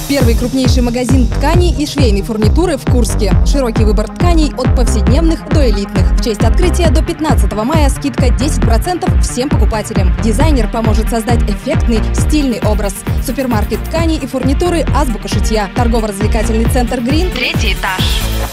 Первый крупнейший магазин тканей и швейной фурнитуры в Курске. Широкий выбор тканей от повседневных до элитных. В честь открытия до 15 мая скидка 10% всем покупателям. Дизайнер поможет создать эффектный, стильный образ. Супермаркет тканей и фурнитуры «Азбука шитья». Торгово-развлекательный центр «Грин». 3-й этаж.